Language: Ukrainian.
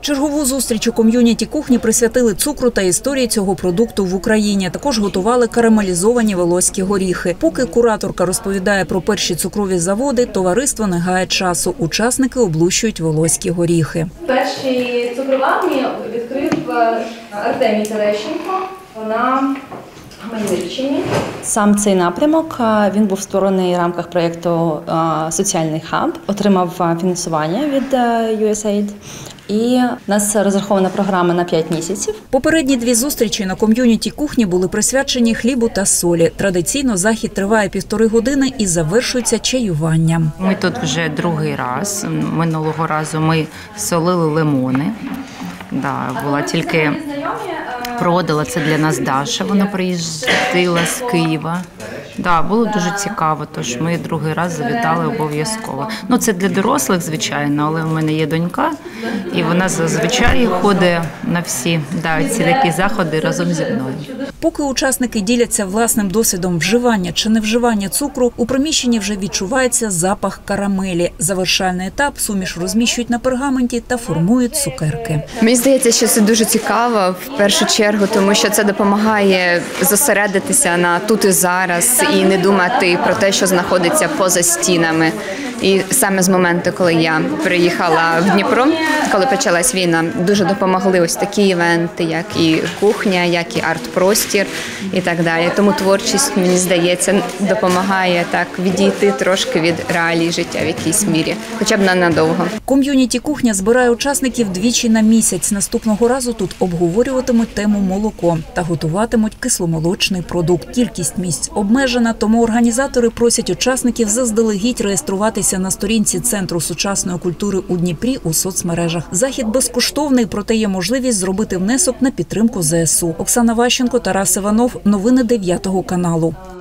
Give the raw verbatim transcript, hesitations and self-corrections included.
Чергову зустріч у ком'юніті кухні присвятили цукру та історії цього продукту в Україні. Також готували карамелізовані волоські горіхи. Поки кураторка розповідає про перші цукрові заводи, товариство не гає часу. Учасники облущують волоські горіхи. Перші цукроварні відкрив Артемій Терещенко на Хмельниччині. Сам цей напрямок він був створений в рамках проєкту «Соціальний хаб», отримав фінансування від ю ес ей ай ді. І у нас розрахована програма на п'ять місяців. Попередні дві зустрічі на ком'юніті кухні були присвячені хлібу та солі. Традиційно захід триває півтори години і завершується чаюванням. Ми тут вже другий раз. Минулого разу ми солили лимони. Да, була тільки проводила це для нас Даша. Вона приїздила з Києва. Да, було дуже цікаво, тож ми другий раз завітали обов'язково. Ну, це для дорослих, звичайно, але в мене є донька, і вона зазвичай ходить на всі да, ці такі заходи разом зі мною. Поки учасники діляться власним досвідом вживання чи невживання цукру, у приміщенні вже відчувається запах карамелі. Завершальний етап – суміш розміщують на пергаменті та формують цукерки. Мені здається, що це дуже цікаво в першу чергу, тому що це допомагає зосередитися на тут і зараз і не думати про те, що знаходиться поза стінами. І саме з моменту, коли я приїхала в Дніпро, коли почалась війна, дуже допомогли ось такі івенти, як і кухня, як і арт-простір і так далі. Тому творчість, мені здається, допомагає так відійти трошки від реалій життя в якійсь мірі, хоча б ненадовго. Ком'юніті кухня збирає учасників двічі на місяць. Наступного разу тут обговорюватимуть тему молоко та готуватимуть кисломолочний продукт. Кількість місць обмежена, тому організатори просять учасників заздалегідь реєструватися на сторінці Центру сучасної культури у Дніпрі у соцмережах. Захід безкоштовний, проте є можливість зробити внесок на підтримку зе ес у. Оксана Ващенко, Тарас Іванов. Новини дев'ятого каналу.